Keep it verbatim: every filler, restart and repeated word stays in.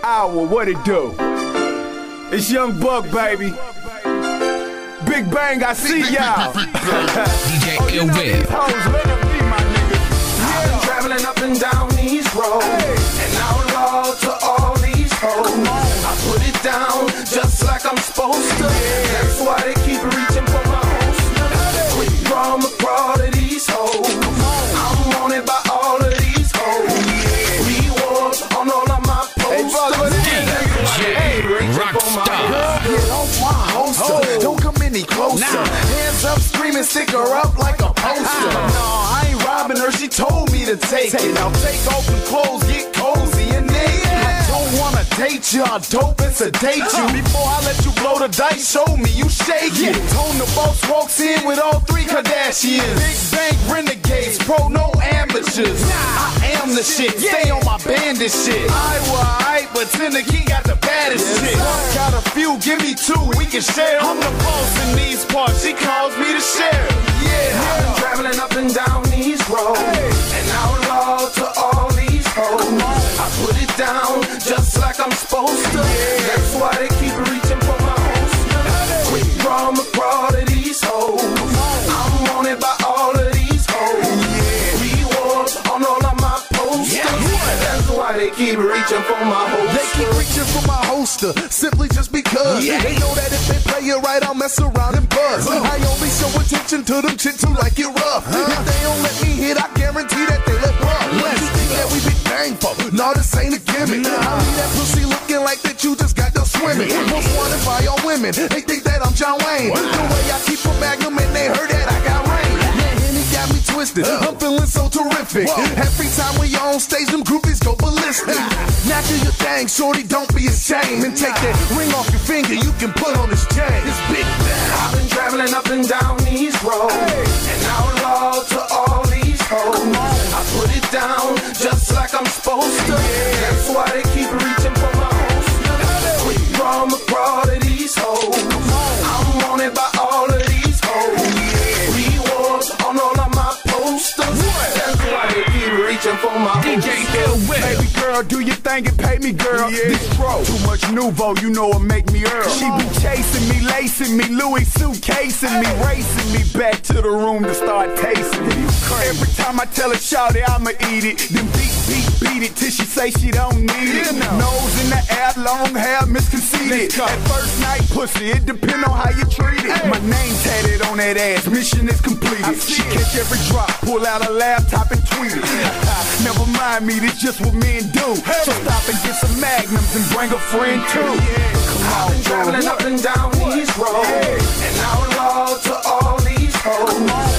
hour, what it do? It's Young Buck, baby. Big Bang, I see y'all. D J Ill Will. I've been traveling up and down these roads, and outlaw to all these hoes. I put it down just like I'm supposed to. That's why they keep reaching for my host. Quick draw McGraw to these hoes. I'm wanted by all of these hoes. Rewards on all of my posters. D J Rockstar. Get off my holster. Don't come any closer. Hands up, screaming, stick her up like a poster. No, I ain't robbing her. She told me to take it. Now take off them clothes, get cozy and naked. I don't wanna date you, I'll dope and sedate you. Before I let you blow the dice, show me you shake it. Tone the boss walks in with all three Kardashians. Big Bang renegades, pro no amateurs. I am the shit, stay on my bandit shit. I was alright, but Tennessee got the baddest shit. Got a few, give me two, we can share. I'm the boss in these parts, she calls me the sheriff. Yeah, I've been traveling up and down these roads, and outlaw to all these hoes. I put it down just like I'm supposed to. That's why they keep reaching for my host. Quick draw McGraw to these hoes. I'm wanted by all of these hoes. Rewards on all of my posters. That's why they keep reaching for my host. They keep reaching for my holster, simply just because yeah. They know that if they play it right, I'll mess around and buzz. uh. I only show attention to them chicks who like it rough. huh? If they don't let me hit, I guarantee that they let rough. What you think that we be bang for? No, this ain't a gimmick. nah. I mean that pussy looking like that you just got done swimming. Most wanted by all women, they think that I'm John Wayne. wow. The way I keep a magnum and they heard that I got rain. Man, Henny got me twisted, uh. I'm feeling so terrific. Whoa. Every time we on stage, them groupies go ballistic. Now do your thing, shorty, don't be ashamed. And take that ring off your finger, you can put on this chain. It's Big Bang. I've been traveling up and down these roads, and outlaw to all these hoes. I put it down just like I'm supposed to. That's why they keep reaching for my host. Quick draw McGraw to these hoes. I'm wanted by all of these hoes. Rewards on all of my posters. That's why they keep reaching for my host. D J Ill Will. Baby girl, do your thing and pay me, girl. Yeah. This bro, too much nouveau, you know it make me earl. She be chasing me, lacing me, Louis suitcasing me, racing me back to the room to start tasting me. Every time I tell her, shout it, I'ma eat it. Then beat, beat, beat it till she say she don't need it. Nose in the air, long hair, misconceited. At first night pussy, it depend on how you treat it. My name tatted on that ass, mission is completed. She catch every drop, pull out a laptop and tweet it. Never mind me, this just what men do. So stop and get some magnums and bring a friend too. Come I've on, been traveling up and down these roads, and outlaw to all these hoes.